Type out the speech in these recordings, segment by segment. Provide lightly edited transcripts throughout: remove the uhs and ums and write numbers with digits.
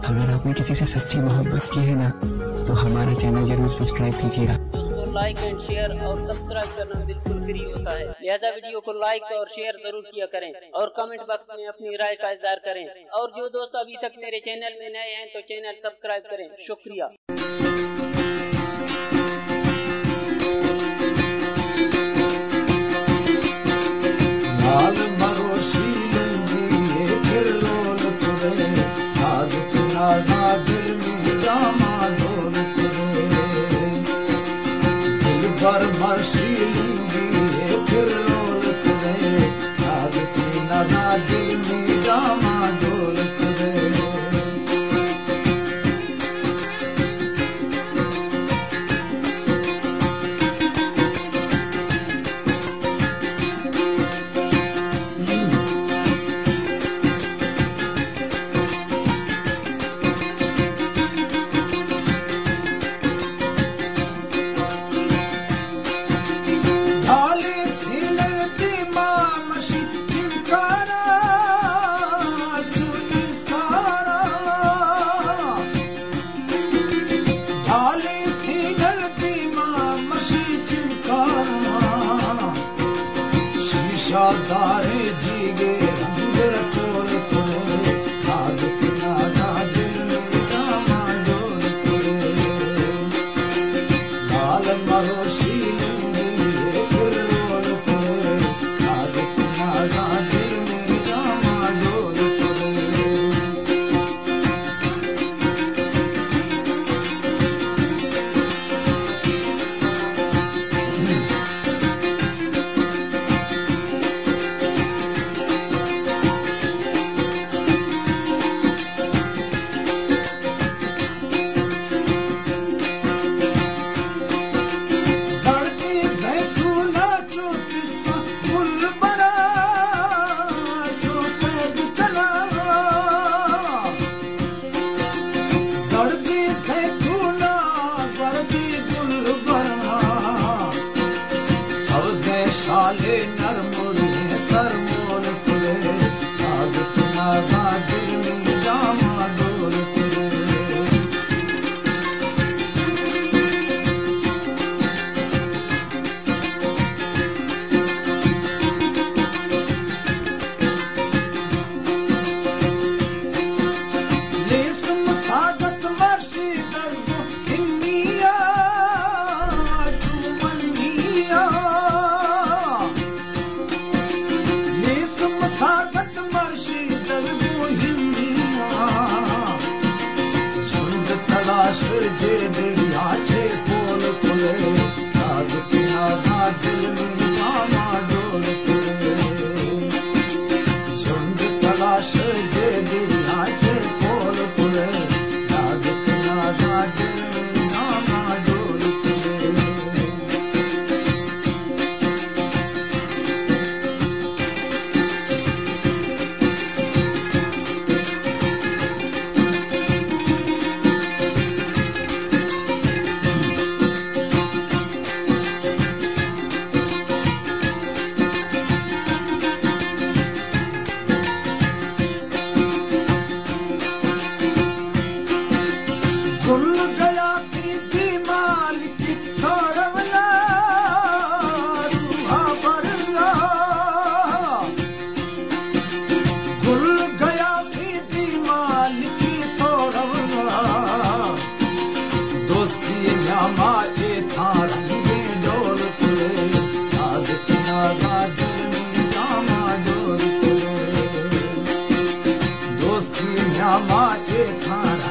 अगर आपने किसी से सच्ची मोहब्बत की है ना तो हमारा चैनल जरूर सब्सक्राइब कीजिएगा। दोस्तों लाइक एंड शेयर और सब्सक्राइब करना बिल्कुल फ्री होता है, लिहाजा वीडियो को लाइक और शेयर जरूर किया करें और कमेंट बॉक्स में अपनी राय का इज़हार करें। और जो दोस्त अभी तक मेरे चैनल में नए हैं तो चैनल सब्सक्राइब करें। शुक्रिया। दारे जीगे रंग तोल तोले आग पिना दिल में जामा डोल तोले लाल मरोशी लंगे फिर रोल तोले आग पिना दिल में जामा डोल तोले। शाले नरमुरी सरमोल तुले आग पिना दिल में जामा डोल तुले। लेसम सागत मर्शी दर्दो हिन्निया चुमनिया सागत मर्शी दर्दो हिन्निया झुंड तलाश जे दिया छे पोल खुले आग पिना दिल में जामा डोल खुले झुंड तलाश जे दिया छे पोल खुले आग पिना दिल में जामा डोल खुले। भूल गया प्रीति मालिक थोरवला रूहा भरला भूल गया प्रीति मालिक थोरवला दोस्ती न्यामा ए थारा ये डोल तुले आग पिना दिल में जामा डोल तुले दोस्ती न्यामा ए थारा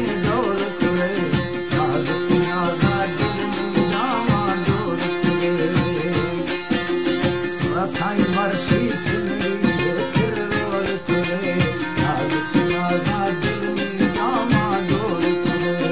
साई मर्शी फिर रोल तुले आग पिना दिल में जामा डोल तुले।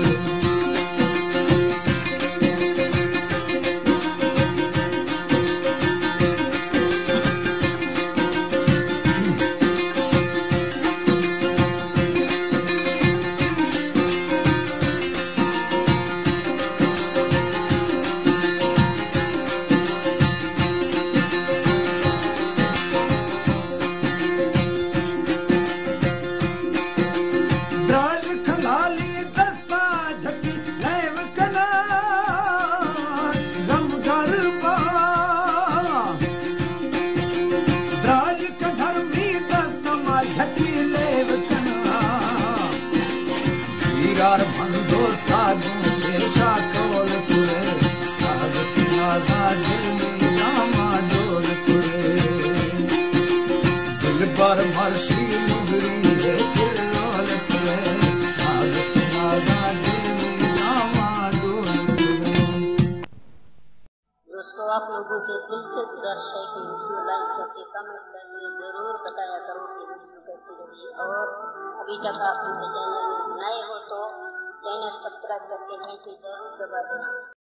घतीले वतना वीरार बंदो साधु देशा कोल तुरे आज तुम्हारा दिल में नामा डोल तुरे दिल पर मर्शी मुगरी है चिरोल तुरे आज तुम्हारा दिल में नामा डोल तुरे। दोस्तों, आप लोगों से दिल से गुजारिश है कि वीडियो लाइक करके कमेंट करके जरूर बताया करो कि वीडियो कैसी लगी, और अभी तक आप मेरे चैनल में नए हो तो चैनल सब्सक्राइब करके घंटी जरूर दबा देना।